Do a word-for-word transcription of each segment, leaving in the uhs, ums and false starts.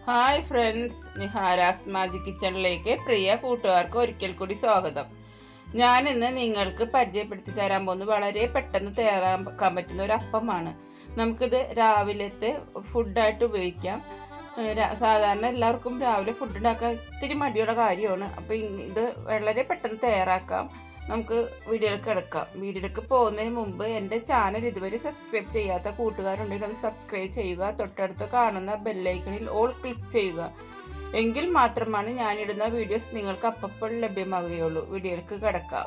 Hi friends, നിഹാരാസ് magic കിച്ചണിലേക്ക് പ്രിയ കൂട്ടുകാർക്ക് ഒരിക്കൽ കൂടി സ്വാഗതം. ഞാനിന്ന് നിങ്ങൾക്ക് പരിചയപ്പെടുത്തി തരാൻ പോകുന്നത് വളരെ പെട്ടെന്ന് തയ്യാറാക്കാൻ പറ്റുന്ന ഒരു അപ്പമാണ്. നമുക്കിത് രാവിലത്തെ ഫുഡായിട്ട് ഉപയോഗിക്കാം. സാധാരണ എല്ലാവർക്കും രാവിലെ ഫുഡ് ഉണ്ടാക്കാൻ ഇത്തിരി മടിയുള്ള കാര്യമാണ്. അപ്പോൾ ഇത് വളരെ പെട്ടെന്ന് തയ്യാറാക്കാം. നമുക്ക് വീഡിയോയിലേക്ക് കിടക്കാം. വീഡിയോയിലേക്ക് പോകുന്നതിന് മുമ്പ് എൻ്റെ ചാനൽ ഇതുവരെ സബ്സ്ക്രൈബ് ചെയ്യാത്ത കൂട്ടുകാരുണ്ടെങ്കിൽ ഒന്ന് സബ്സ്ക്രൈബ് ചെയ്യുക. തൊട്ടടുത്ത് കാണുന്ന ബെല്ലൈക്കണിൽ ഓൾ ക്ലിക്ക് ചെയ്യുക. എങ്കിൽ മാത്രമാണ് ഞാനിടുന്ന വീഡിയോസ് നിങ്ങൾക്ക് അപ്പോൾ ലഭ്യമാകുകയുള്ളൂ. വീഡിയോയിലേക്ക് കിടക്കാം.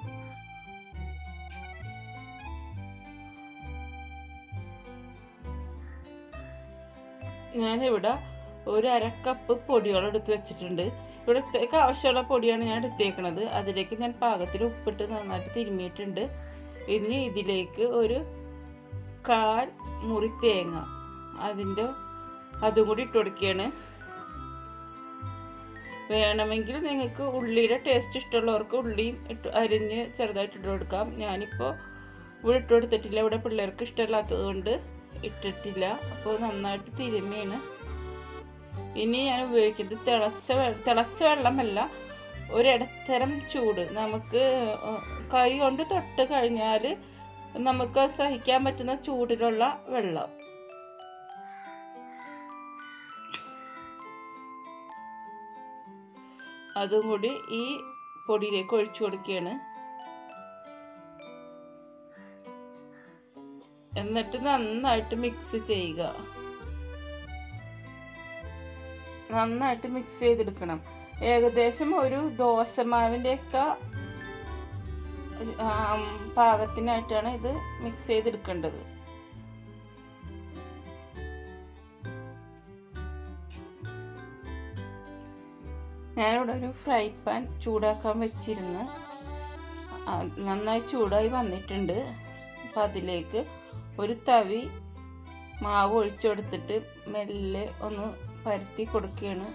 ഞാനിവിടെ ഒരു അര കപ്പ് പൊടികൾ എടുത്ത് വെച്ചിട്ടുണ്ട്. ഇവിടത്തേക്ക് ആവശ്യമുള്ള പൊടിയാണ് ഞാൻ എടുത്തേക്കുന്നത്. അതിലേക്ക് ഞാൻ പാകത്തിൽ ഉപ്പിട്ട് നന്നായിട്ട് തിരുമ്മിയിട്ടുണ്ട്. ഇനി ഇതിലേക്ക് ഒരു കാൽ മുറി തേങ്ങ അതിൻ്റെ അതും കൂടി ഇട്ട് കൊടുക്കുകയാണ്. വേണമെങ്കിൽ നിങ്ങൾക്ക് ഉള്ളിയുടെ ടേസ്റ്റ് ഇഷ്ടമുള്ളവർക്ക് ഉള്ളിയും ഇട്ട് അരിഞ്ഞ് ചെറുതായിട്ട് ഇട്ട് കൊടുക്കാം. ഞാനിപ്പോൾ ഇവിടെ ഇട്ട് കൊടുത്തിട്ടില്ല. ഇവിടെ പിള്ളേർക്ക് ഇഷ്ടമില്ലാത്തത് കൊണ്ട് ഇട്ടിട്ടില്ല. അപ്പോൾ നന്നായിട്ട് തിരുമ്മിയാണ്. ഇനി ഞാൻ ഉപയോഗിക്കുന്നത് തിളച്ച തിളച്ച വെള്ളമല്ല, ഒരിടത്തരം ചൂട്. നമുക്ക് കൈ കൊണ്ട് തൊട്ട് കഴിഞ്ഞാൽ നമുക്ക് സഹിക്കാൻ പറ്റുന്ന ചൂടിലുള്ള വെള്ളം. അതും കൂടി ഈ പൊടിയിലേക്ക് ഒഴിച്ചു കൊടുക്കുകയാണ്. എന്നിട്ട് നന്നായിട്ട് മിക്സ് ചെയ്യുക. നന്നായിട്ട് മിക്സ് ചെയ്തെടുക്കണം. ഏകദേശം ഒരു ദോശമാവിൻ്റെയൊക്കെ പാകത്തിനായിട്ടാണ് ഇത് മിക്സ് ചെയ്തെടുക്കേണ്ടത്. ഞാനിവിടെ ഒരു ഫ്രൈ പാൻ ചൂടാക്കാൻ വെച്ചിരുന്നു. നന്നായി ചൂടായി വന്നിട്ടുണ്ട്. അപ്പം അതിലേക്ക് ഒരു തവി മാവ് ഒഴിച്ചു കൊടുത്തിട്ട് മെല്ലെ ഒന്ന് പരത്തി കൊടുക്കുകയാണ്.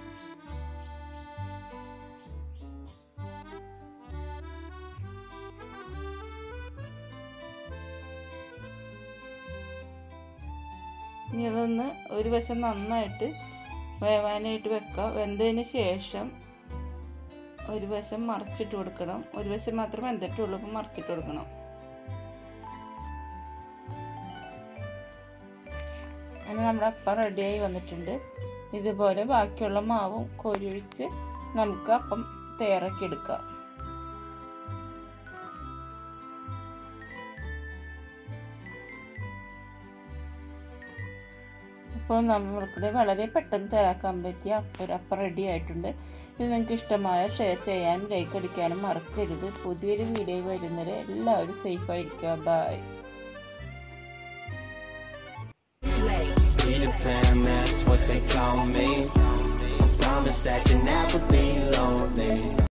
ഇനി അതൊന്ന് ഒരു വശം നന്നായിട്ട് വേവാനായിട്ട് വെക്കാം. വെന്തതിന് ശേഷം ഒരു വശം മറിച്ചിട്ട് കൊടുക്കണം. ഒരു വശം മാത്രം വെന്തിട്ടുള്ളൂ, അപ്പം മറിച്ചിട്ട് കൊടുക്കണം. അങ്ങനെ നമ്മുടെ അപ്പം റെഡിയായി വന്നിട്ടുണ്ട്. ഇതുപോലെ ബാക്കിയുള്ള മാവും കോരി ഒഴിച്ച് നമുക്ക് അപ്പം തയ്യാറാക്കി എടുക്കാം. അപ്പോൾ നമ്മൾക്കിടെ വളരെ പെട്ടെന്ന് തയ്യാറാക്കാൻ പറ്റിയ അപ്പം അപ്പം റെഡി ആയിട്ടുണ്ട്. ഇത് നിങ്ങൾക്ക് ഇഷ്ടമായ ഷെയർ ചെയ്യാനും ലൈക്ക് അടിക്കാനും മറക്കരുത്. പുതിയൊരു വീഡിയോ വരുന്നവരെ എല്ലാവരും സേഫായിരിക്കുക. Bye. Peter Pan, that's what they call me. I promise that you'll never be lonely.